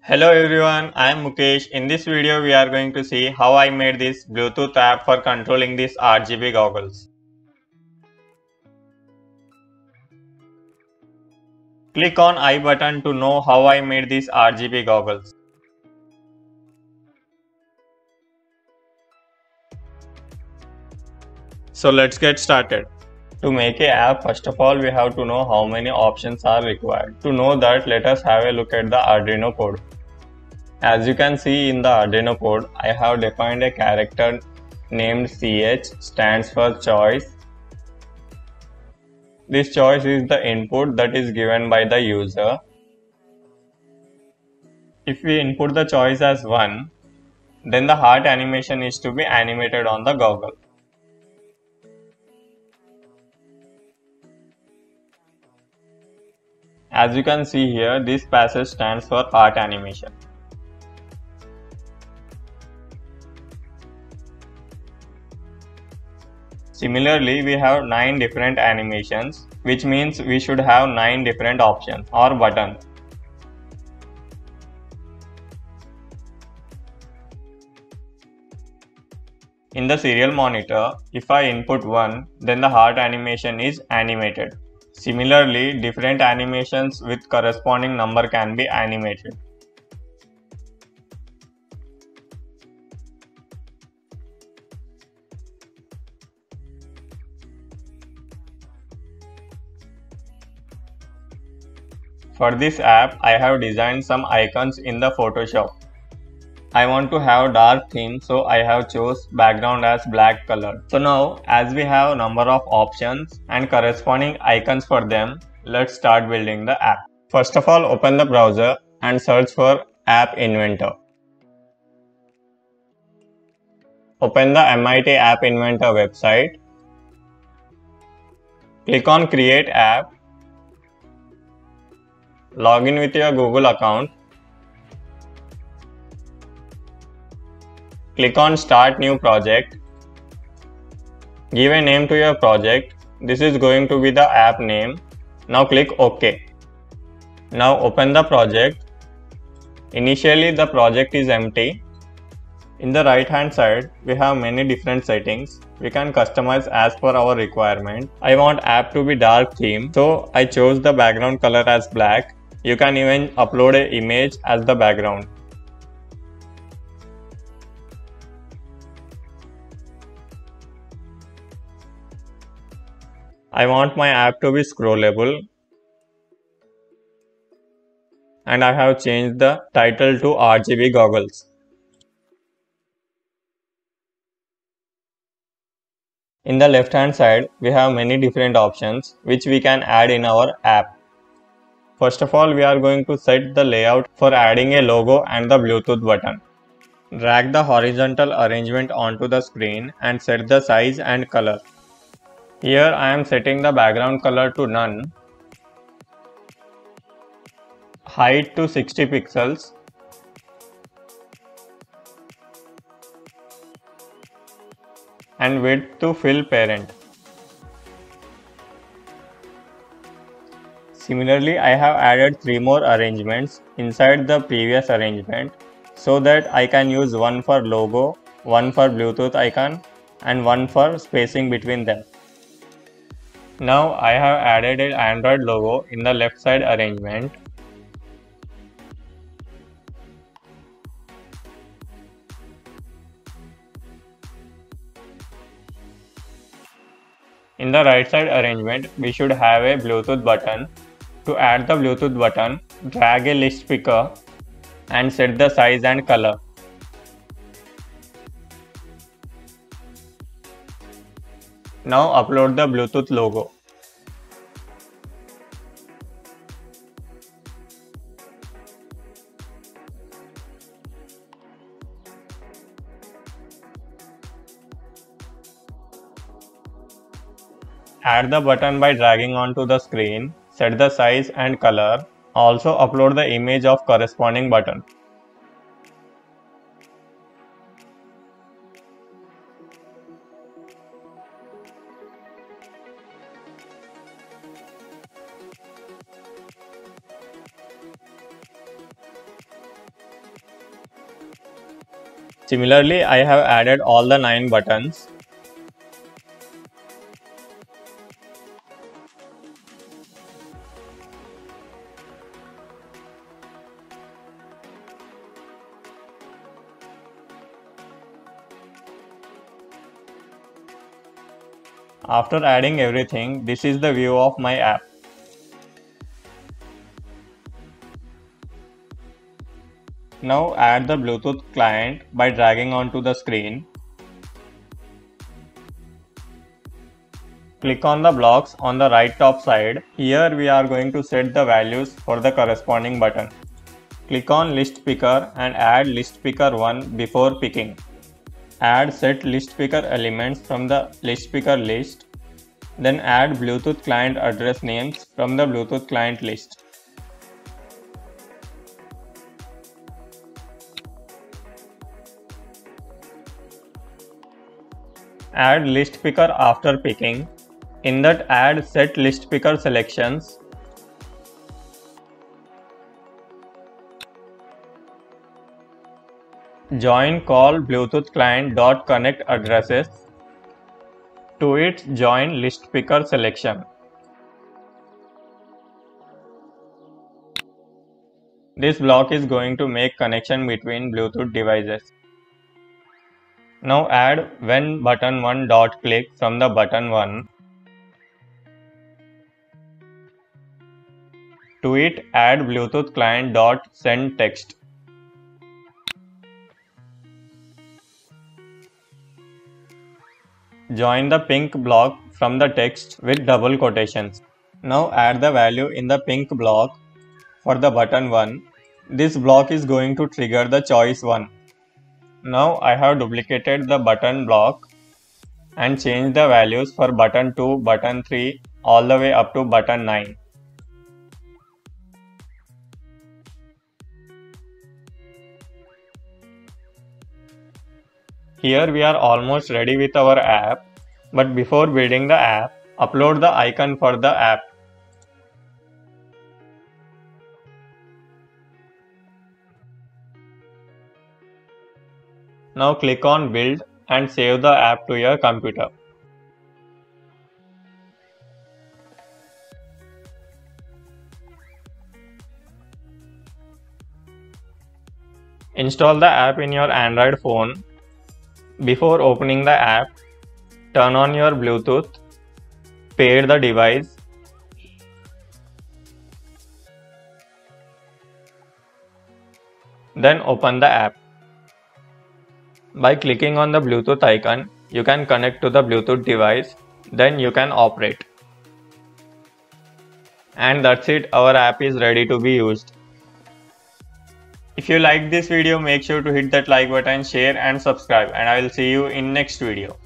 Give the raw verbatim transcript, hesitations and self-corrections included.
Hello everyone, I am Mukesh. In this video, we are going to see how I made this Bluetooth app for controlling these R G B goggles. Click on I button to know how I made these R G B goggles. So let's get started. To make a app, first of all, we have to know how many options are required. To know that, let us have a look at the Arduino code. As you can see in the Arduino code, I have defined a character named C H, stands for choice. This choice is the input that is given by the user. If we input the choice as one, then the heart animation is to be animated on the goggle. As you can see here, this passage stands for heart animation. Similarly, we have nine different animations, which means we should have nine different options or buttons. In the serial monitor, if I input one, then the heart animation is animated. Similarly, different animations with corresponding number can be animated. For this app, I have designed some icons in the Photoshop. I want to have dark theme, so I have chose background as black color. So now, as we have number of options and corresponding icons for them, let's start building the app. First of all, open the browser and search for App Inventor. Open the M I T App Inventor website. Click on Create App. Log in with your Google account. Click on Start New Project. Give a name to your project. This is going to be the app name. Now click OK. Now open the project. Initially the project is empty. In the right hand side, we have many different settings. We can customize as per our requirement. I want app to be dark theme, so I chose the background color as black. You can even upload an image as the background. I want my app to be scrollable, and I have changed the title to R G B goggles. In the left hand side, we have many different options which we can add in our app. First of all, we are going to set the layout for adding a logo and the Bluetooth button. Drag the horizontal arrangement onto the screen and set the size and color. Here I am setting the background color to none, height to sixty pixels, and width to fill parent. Similarly, I have added three more arrangements inside the previous arrangement so that I can use one for logo, one for Bluetooth icon, and one for spacing between them. Now I have added an Android logo in the left side arrangement. In the right side arrangement, we should have a Bluetooth button. To add the Bluetooth button, drag a list picker and set the size and color. Now upload the Bluetooth logo. Add the button by dragging onto the screen, set the size and color. Also upload the image of corresponding button. Similarly, I have added all the nine buttons. After adding everything, this is the view of my app. Now add the Bluetooth client by dragging onto the screen. Click on the blocks on the right top side. Here we are going to set the values for the corresponding button. Click on list picker and add list picker one before picking. Add set list picker elements from the list picker list. Then add Bluetooth client address names from the Bluetooth client list. Add list picker after picking. In that, add set list picker selections. Join call Bluetooth client dot connect addresses. To it, join list picker selection. This block is going to make connection between Bluetooth devices. Now add when button one dot click from the button one. To it, add Bluetooth client dot send text. Join the pink block from the text with double quotations. Now add the value in the pink block for the button one. This block is going to trigger the choice one. Now I have duplicated the button block and changed the values for button two, button three all the way up to button nine. Here we are almost ready with our app, but before building the app, upload the icon for the app. Now click on Build and save the app to your computer. Install the app in your Android phone. Before opening the app, turn on your Bluetooth, pair the device, then open the app. By clicking on the Bluetooth icon, you can connect to the Bluetooth device, then you can operate. And that's it, our app is ready to be used. If you like this video, make sure to hit that like button, share and subscribe, and I will see you in next video.